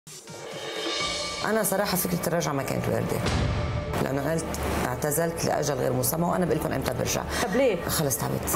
أنا صراحة فكرة الرجعة ما كانت واردة، لأنه قلت اعتزلت لأجل غير مسمى، وأنا بقول لكم إمتى برجع. طب ليه؟ خلص تعبت.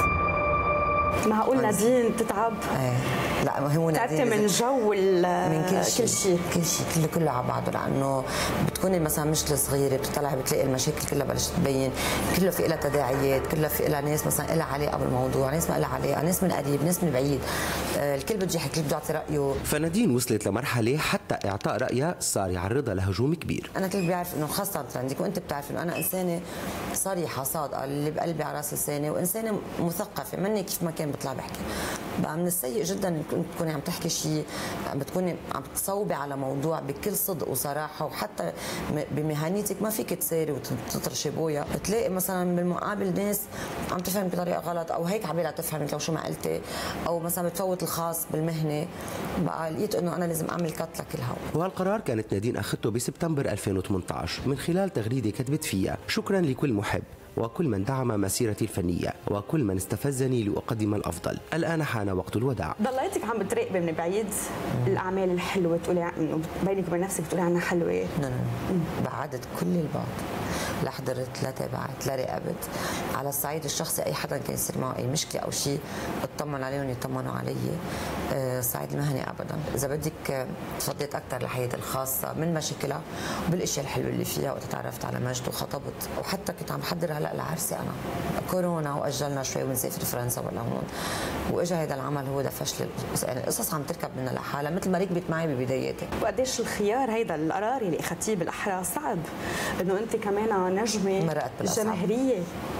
معقول نادين تتعب؟ ايه لا، ما هو تعبتي نادين من جو من كل شيء، كل شيء كله على بعضه، لأنه بتكوني مثلا مشكلة صغيرة بتطلعي بتلاقي المشاكل كلها بلشت تبين، كله في لها تداعيات، كله في لها ناس مثلا لها علاقة بالموضوع، ناس ما لها علاقة، ناس من قريب، ناس من بعيد، الكل بده يحكي، الكل بده يعطي رأيه. فنادين وصلت لمرحلة حتى إعطاء رأيها صار يعرضها لهجوم كبير. أنا كل بيعرف إنه خاصة عندك، وأنت بتعرف إنه أنا إنسانة صريحة صادقة، اللي بقلبي على راس لساني، وإنسانة مثقفة مني كيف ما كان بطلع بحكي. بقى من السيء جدا تكوني عم تحكي شيء، بتكوني عم تصوبي على موضوع بكل صدق وصراحه، وحتى بمهنيتك ما فيك تسيري وتطرشي بويا، بتلاقي مثلا بالمقابل ناس عم تفهم بطريقه غلط، او هيك عبالها تفهم لو شو ما قلتي، او مثلا بتفوت الخاص بالمهنه. بقى لقيت انه انا لازم اعمل كت لكلها. وهالقرار كانت نادين اخذته بسبتمبر 2018 من خلال تغريده كتبت فيها: شكرا لكل محب وكل من دعم مسيرتي الفنية وكل من استفزني لأقدم الأفضل. الآن حان وقت الوداع. ضليتك عم بتراقبي من بعيد الأعمال الحلوة، تقولي إنه بينك وبين نفسك تقولي عنها حلوة؟ لا بعدت كل البعد، لا حضرت، لا تابعت، لا راقبت. على الصعيد الشخصي أي حدا كان يصير معه أي مشكلة أو شيء اطمن عليهم يطمنوا علي. الصعيد المهني أبدا. إذا بدك تفضيت أكثر لحياتي الخاصة من مشاكلها وبالأشياء الحلوة اللي فيها، وقت تعرفت على مجد وخطبت، وحتى كنت عم بحضر هلا لعرسي أنا. كورونا وأجلنا شوي ونسافر فرنسا ولا هون، وإجا هذا العمل هو دفش لي، يعني القصص عم تركب منها لحالها مثل ما ركبت معي ببداياتي. وقديش الخيار هيدا القرار اللي اخذتيه بالاحرى صعب، انه انت كمان نجمه جماهيريه.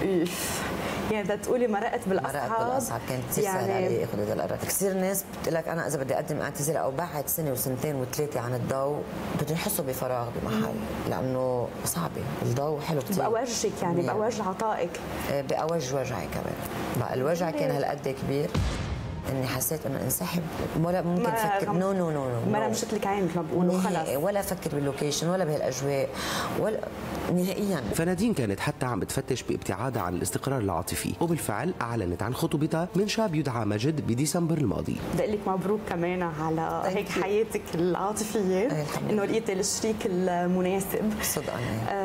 يعني بدها تقولي مرقت بالاصعب، كانت كثير سهل علي اخذ هذا القرار. كثير ناس بتقول لك انا اذا بدي اقدم اعتذار او بعد سنه وسنتين وثلاثه عن الضوء بدهم يحسوا بفراغ بمحل، لانه صعبه الضوء حلو كثير. بأوجك يعني بأوج عطائك، بأوج وجعي كمان. بقى الوجع كان هالقد كبير اني حسيت انه انسحب، ولا ممكن افكر نو ما مشت لك عين مثل ما بيقولوا، خلص ولا افكر باللوكيشن ولا بهالاجواء ولا نهائيا. فنادين كانت حتى عم بتفتش بابتعادها عن الاستقرار العاطفي، وبالفعل اعلنت عن خطوبتها من شاب يدعى مجد بديسمبر الماضي. بدي اقول لك مبروك كمان على هيك حياتك العاطفيه، انه لقيتي الشريك المناسب صدقا.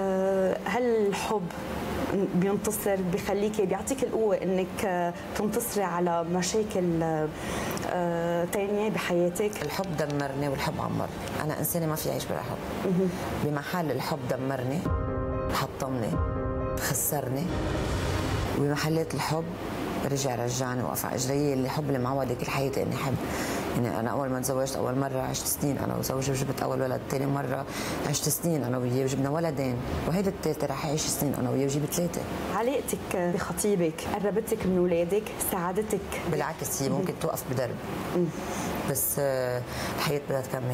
هل الحب بينتصر، بيخليكي، بيعطيك القوة انك تنتصري على مشاكل تانية بحياتك؟ الحب دمرني والحب عمرني، انا انسانة ما في اعيش بلا حب. بمحل الحب دمرني، حطمني، خسرني، وبمحلات الحب رجعني وقف على رجلي. الحب اللي معودة كل حياتي اني احب. يعني انا اول ما تزوجت اول مره عشت سنين انا وزوجي وجبت اول ولد، ثاني مره عشت سنين انا وياه وجبنا ولدين، وهيدا الثالثه رح اعيش سنين انا وياه وجيب ثلاثه. علاقتك بخطيبك قربتك من اولادك، ساعدتك؟ بالعكس هي ممكن توقف بدرب، بس الحياه بدها تكمل،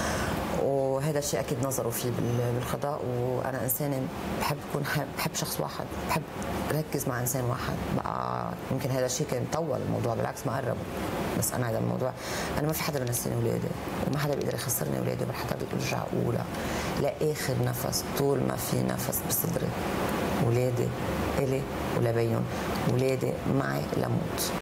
وهذا الشيء اكيد نظروا فيه بالقضاء. وانا انسانه بحب شخص واحد، بحب ركز مع انسان واحد. بقى يمكن هذا الشيء كان طول الموضوع، بالعكس ما قرب، بس انا هذا الموضوع انا ما في حدا بنسيني اولادي، وما حدا بيقدر يخسرني اولادي، ورح حدا ارجع اولى لاخر نفس، طول ما في نفس بصدري. اولادي الي ولبيهم، اولادي معي لموت.